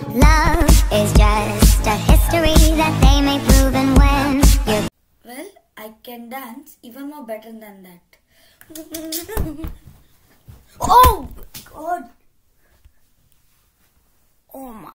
Love is just a history that they may prove, and when you're... Well, I can dance even more better than that. Oh God! Oh my!